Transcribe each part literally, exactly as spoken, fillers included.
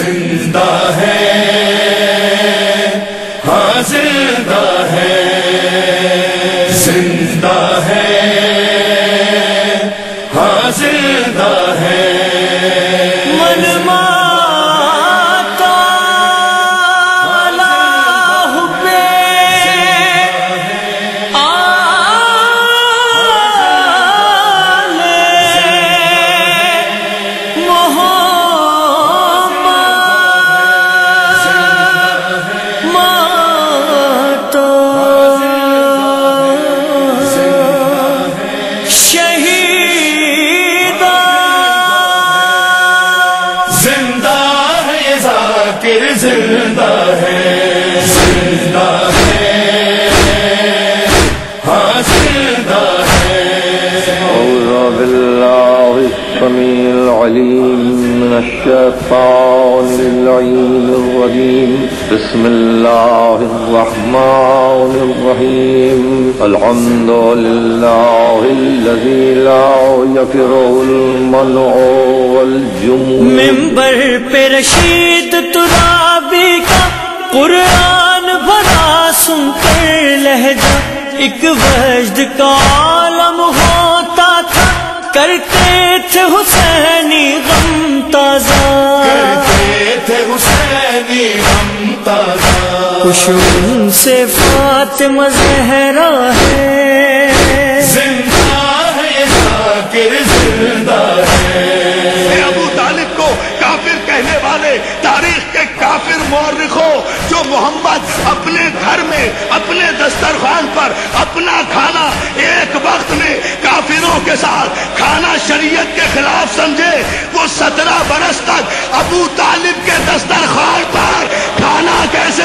زندہ ہے، ہاں زندہ ہے، زندہ ہے، ہاں زندہ ہے۔ من ماتا اللہ پہ آل محمد ماتا شہیدہ زندہ ہے یہ ذاکر، زندہ ہے، زندہ ہے، ہاں زندہ ہے۔ أعوذ بالله السميع العليم من الشيطان اللعين الرجيم بسم الله الرحمن الرحيم الحمد لله الذي لا يكره المنع والجموع۔ ممبر پہ رشید ترابی کا قرآن بھرا سن کر لہجہ، ایک وجد کا عالم ہوتا تھا، کرتے تھے حسینی غم تازہ، کرتے تھے حسینی غم تازہ۔ خوش ان سے فاطمہ زہرا ہے، زندہ ہے یہ ذاکر، زندہ ہے۔ اے ابو طالب کو کافر کہنے والے تاریخ کے کافر مورخوں، جو محمد اپنے گھر میں اپنے دسترخوان پر اپنا کھانا ایک وقت میں کافروں کے ساتھ کھانا شریعت کے خلاف سمجھے، وہ سترہ برس تک ابو طالب کے دسترخوان پر کھانا کیسے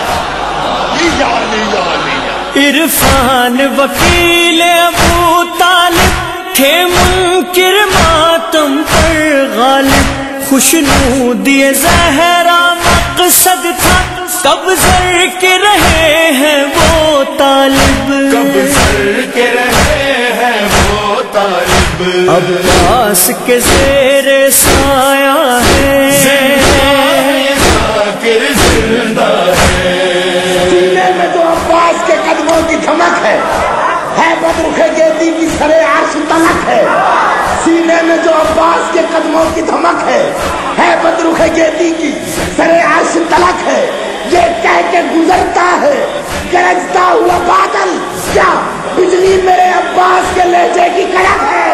لیا لیا لیا۔ عرفان وکیل ابو طالب تھے منکر ماتم پر غالب، خوشنودی زہرا مقصد تھا، کب زر کے رہے ہیں وہ طالب، کب سر کے رہے ہیں وہ طالب۔ عباس کے زیر سایہ ہے، زندہ ہے یہ ذاکر، زندہ ہے۔ سینے میں جو عباس کے قدموں کی دھمک ہے، ہے بدرخ گیتی کی سرے عرش تلک ہے۔ سینے میں جو عباس کے قدموں کی دھمک ہے، ہے بدرخ گیتی کی سرے عرش تلک ہے۔ یہ کہہ کے گزرتا ہے گرجتا ہوا بادل، کیا بجلی میرے عباس کے لہجے کی کڑک ہے۔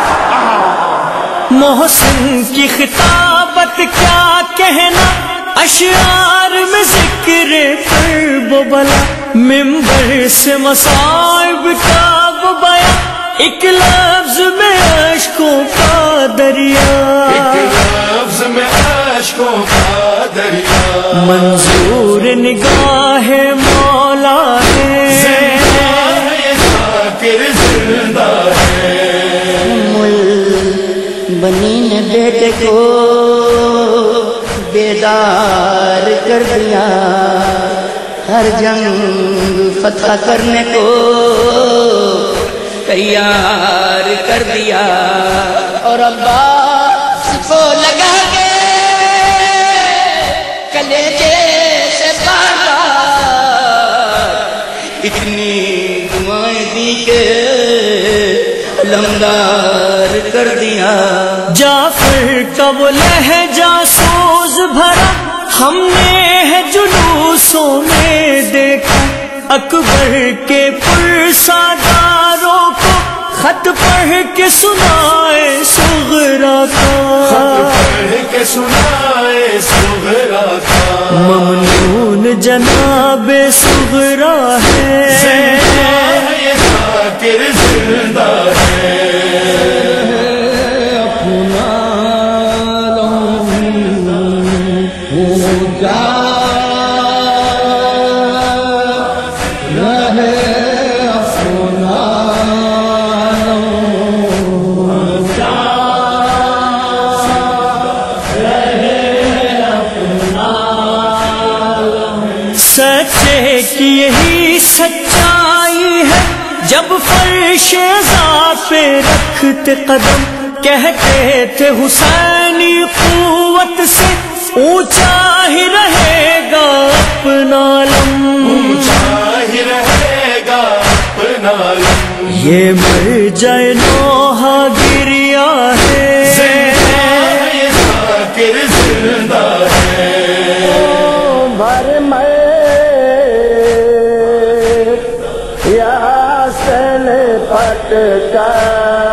محسن کی خطابت کیا کہنا، اشعار میں ذکر قرب و بلا، ممبر سے مصائب کا وہ بیان، ایک لفظ میں اشکوں کا دریا، ایک لفظ میں اشکوں کا دریا۔ منظور نگاہ مولا ہے، زندہ ہے یہ ذاکر، زندہ ہے۔ بنی نے بیٹے کو بیدار کر دیا، ہر جنگ فتح کرنے کو تیار کر دیا، اور عباس کو لگا کے کلیجے سے بالا اتنی دعائیں دی کہ لمدار کر دیا۔ جعفر کا وہ لہجہ سوز بھرا ہم نے ہے جلوسوں میں دیکھا، اکبر کے پرساداروں کو خط پڑھ کے سنائے صغرا کا، خط پڑھ کے سنائے صغرا کا۔ ممنون جناب صغرا ہے، زندہ ہے یہ ذاکر، زندہ ہے۔ اپنا ہو جا رہے اپنا سچے کی یہی سچائی ہے، جب فرش ذات پہ رکھتے قدم، کہتے تھے حسینی قوت سے اونچا ہی رہے گا اپنا علم، اونچا ہی رہے گا اپنا علم، یہ مر جائے نوحہ گریا ہے، زندہ ہے یہ ذاکر زندہ ہے، بھر میں یاسین پٹ کر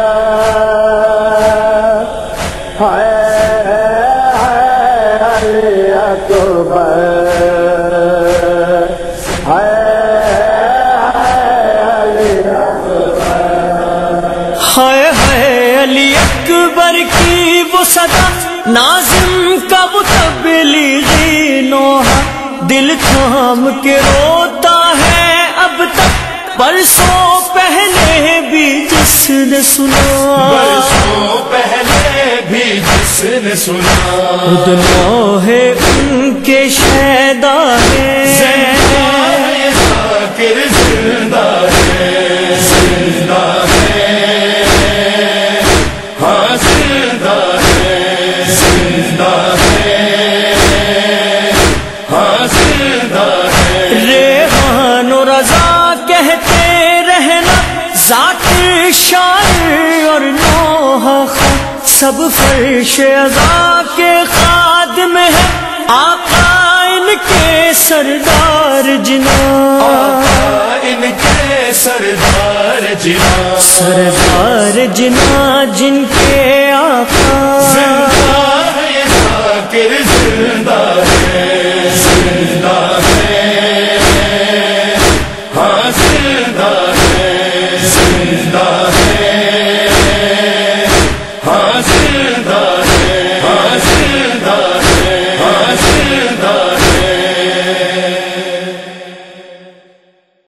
ہائے ہائے علی اکبر کی وہ صدا، ناظم کا وہ تبلیغی نوحہ، دل تھام کے روتا ہے اب تک، برسوں پہلے بھی جس نے سنا، برسوں پہلے بھی جس نے سنا، خود نوحے ان کے شیدا ہے، زندہ ہے یہ ذاکر زندہ ہے، زندہ ہے، ہاں زندہ ہے، زندہ ہے، ہاں زندہ ہے، ریحان و رضا کہتے رہنا، ذاکر شاعر اور نوحہ خواں، سب فرش عزا کے خادم ہے، آقا ان کے سردار جنا، آقا ان کے سردار جنا، سردار جنا جن کے آقا، زندہ ہے یہ ذاکر زندہ ہے،